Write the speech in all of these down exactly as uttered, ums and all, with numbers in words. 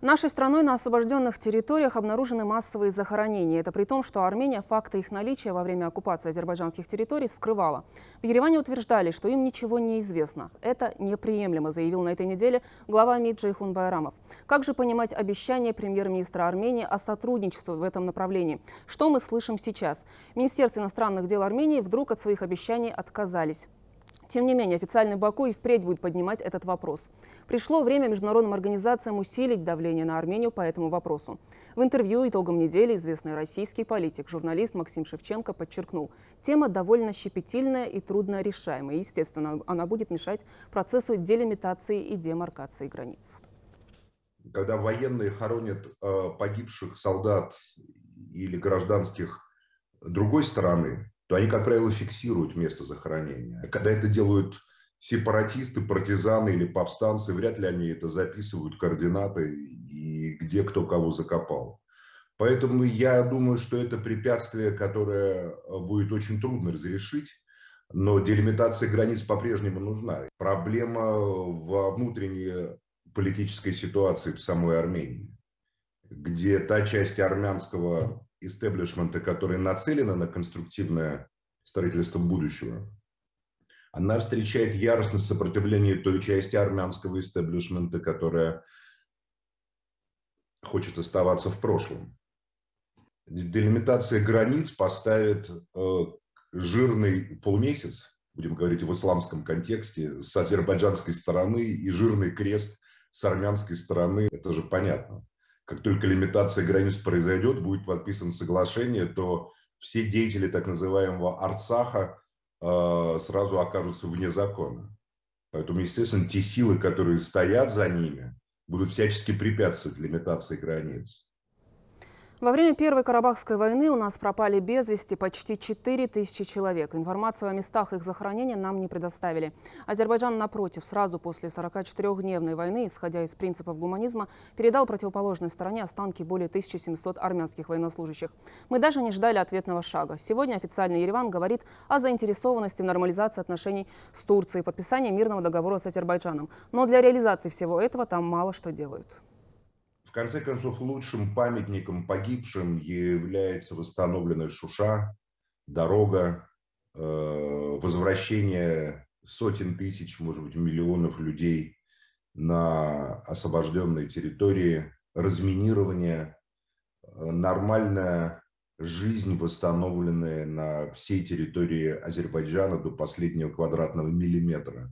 Нашей страной на освобожденных территориях обнаружены массовые захоронения. Это при том, что Армения факты их наличия во время оккупации азербайджанских территорий скрывала. В Ереване утверждали, что им ничего не известно. Это неприемлемо, заявил на этой неделе глава МИД Джейхун Байрамов. Как же понимать обещание премьер-министра Армении о сотрудничестве в этом направлении? Что мы слышим сейчас? Министерство иностранных дел Армении вдруг от своих обещаний отказались. Тем не менее, официальный Баку и впредь будет поднимать этот вопрос. Пришло время международным организациям усилить давление на Армению по этому вопросу. В интервью итогом недели известный российский политик, журналист Максим Шевченко подчеркнул, тема довольно щепетильная и трудно решаемая. Естественно, она будет мешать процессу делимитации и демаркации границ. Когда военные хоронят э, погибших солдат или гражданских другой стороны, то они, как правило, фиксируют место захоронения. Когда это делают сепаратисты, партизаны или повстанцы, вряд ли они это записывают, координаты и где кто кого закопал. Поэтому я думаю, что это препятствие, которое будет очень трудно разрешить, но делимитация границ по-прежнему нужна. Проблема во внутренней политической ситуации в самой Армении, где та часть армянского истеблишмента, которая нацелена на конструктивное строительство будущего, она встречает яростное сопротивление той части армянского истеблишмента, которая хочет оставаться в прошлом. Делимитация границ поставит э, жирный полумесяц, будем говорить в исламском контексте, с азербайджанской стороны и жирный крест с армянской стороны. Это же понятно. Как только лимитация границ произойдет, будет подписано соглашение, то все деятели так называемого Арцаха э, сразу окажутся вне закона. Поэтому, естественно, те силы, которые стоят за ними, будут всячески препятствовать лимитации границ. Во время Первой Карабахской войны у нас пропали без вести почти четыре тысячи человек. Информацию о местах их захоронения нам не предоставили. Азербайджан, напротив, сразу после сорокачетырёхдневной войны, исходя из принципов гуманизма, передал противоположной стороне останки более тысячи семисот армянских военнослужащих. Мы даже не ждали ответного шага. Сегодня официальный Ереван говорит о заинтересованности в нормализации отношений с Турцией, подписании мирного договора с Азербайджаном. Но для реализации всего этого там мало что делают. В конце концов, лучшим памятником погибшим является восстановленная Шуша, дорога, возвращение сотен тысяч, может быть, миллионов людей на освобожденной территории, разминирование, нормальная жизнь, восстановленная на всей территории Азербайджана до последнего квадратного миллиметра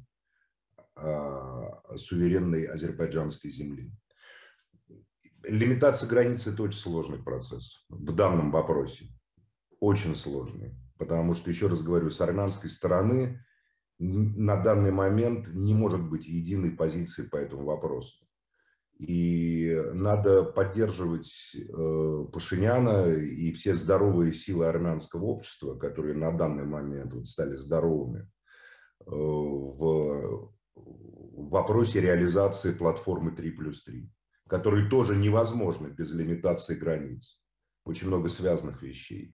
суверенной азербайджанской земли. Лимитация границ – это очень сложный процесс в данном вопросе. Очень сложный. Потому что, еще раз говорю, с армянской стороны на данный момент не может быть единой позиции по этому вопросу. И надо поддерживать э, Пашиняна и все здоровые силы армянского общества, которые на данный момент вот стали здоровыми, э, в, в вопросе реализации платформы три плюс три. Который тоже невозможно без лимитации границ. Очень много связанных вещей.